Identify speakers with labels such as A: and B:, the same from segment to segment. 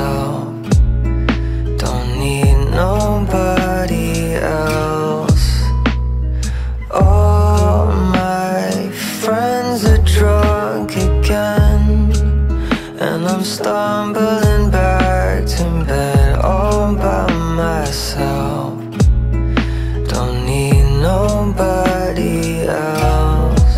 A: myself. Don't need nobody else. All my friends are drunk again, and I'm stumbling back to bed all by myself. Don't need nobody else.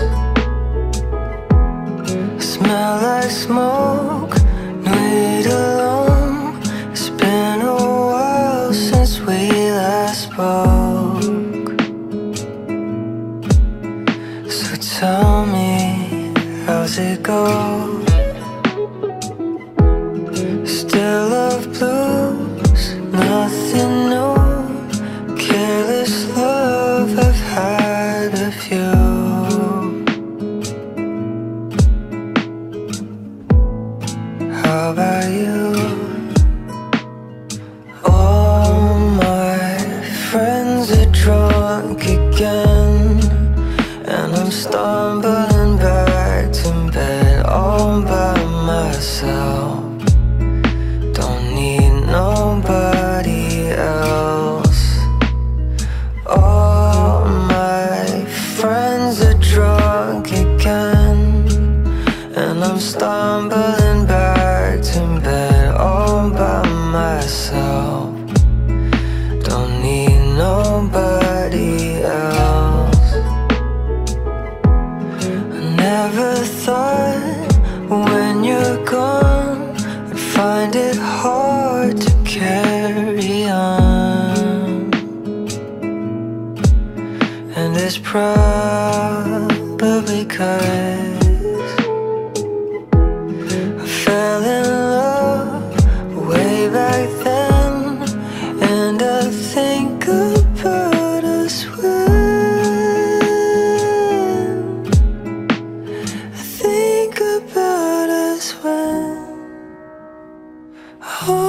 A: Smell like smoke, need alone. It's been a while since we last spoke. So tell me, how's it go? Still love blues, nothing new. Careless love, I've had a few. How about you? All my friends are drunk again, and I'm stumbling back to bed all by myself. Don't need nobody else. All my friends are drunk again, and I'm stumbling back to bed all by myself. Don't need nobody else. I never thought when you're gone I'd find it hard to carry on. And it's probably 'cause I fell in love way back then, and I think about us when I think about us when